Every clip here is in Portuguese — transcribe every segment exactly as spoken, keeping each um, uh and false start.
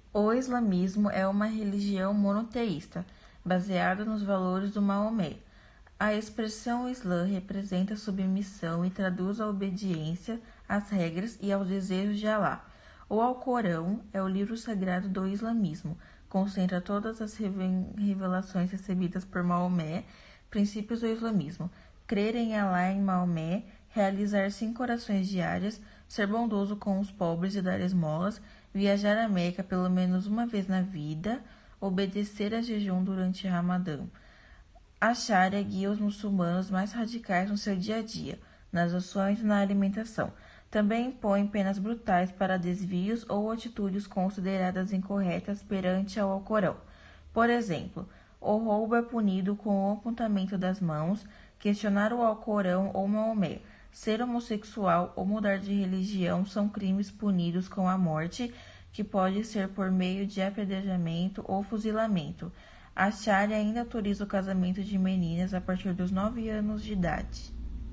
O islamismo é uma religião monoteísta, baseada nos valores do Maomé. A expressão Islã representa a submissão e traduz a obediência às regras e aos desejos de Alá. O Alcorão é o livro sagrado do islamismo, concentra todas as revelações recebidas por Maomé, princípios do islamismo, crer em Alá e em Maomé, realizar cinco orações diárias, ser bondoso com os pobres e dar esmolas, viajar a Meca pelo menos uma vez na vida, obedecer a jejum durante Ramadã. A Sharia guia os muçulmanos mais radicais no seu dia a dia, nas ações e na alimentação. Também impõe penas brutais para desvios ou atitudes consideradas incorretas perante ao Alcorão. Por exemplo, o roubo é punido com o apontamento das mãos, questionar o Alcorão ou Maomé, ser homossexual ou mudar de religião são crimes punidos com a morte, que pode ser por meio de apedrejamento ou fuzilamento. A Sharia ainda autoriza o casamento de meninas a partir dos nove anos de idade.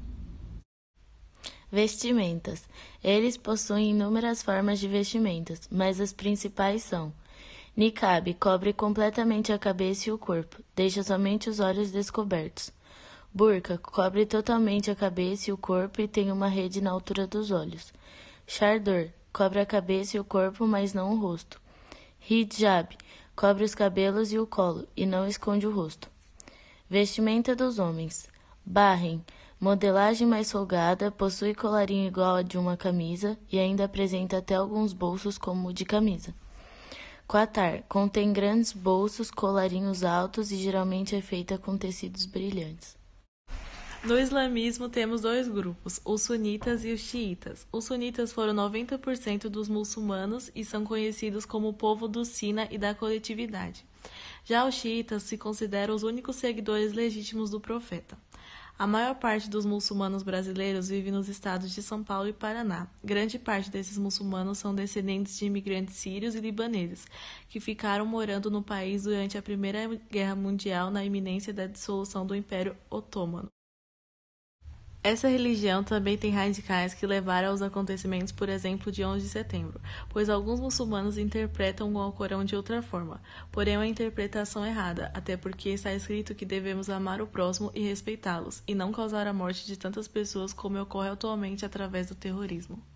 Vestimentas. Eles possuem inúmeras formas de vestimentas, mas as principais são: niqab, cobre completamente a cabeça e o corpo, deixa somente os olhos descobertos. Burca, cobre totalmente a cabeça e o corpo e tem uma rede na altura dos olhos. Chador, cobre a cabeça e o corpo, mas não o rosto. Hijab, cobre os cabelos e o colo, e não esconde o rosto. Vestimenta dos homens. Bahem, modelagem mais folgada, possui colarinho igual a de uma camisa e ainda apresenta até alguns bolsos como o de camisa. Qatar, contém grandes bolsos, colarinhos altos e geralmente é feita com tecidos brilhantes. No islamismo temos dois grupos, os sunitas e os xiitas. Os sunitas foram noventa por cento dos muçulmanos e são conhecidos como o povo do Sina e da coletividade. Já os xiitas se consideram os únicos seguidores legítimos do profeta. A maior parte dos muçulmanos brasileiros vive nos estados de São Paulo e Paraná. Grande parte desses muçulmanos são descendentes de imigrantes sírios e libaneses, que ficaram morando no país durante a Primeira Guerra Mundial na iminência da dissolução do Império Otomano. Essa religião também tem radicais que levaram aos acontecimentos, por exemplo, de onze de setembro, pois alguns muçulmanos interpretam o Alcorão de outra forma, porém é uma interpretação errada, até porque está escrito que devemos amar o próximo e respeitá-los, e não causar a morte de tantas pessoas como ocorre atualmente através do terrorismo.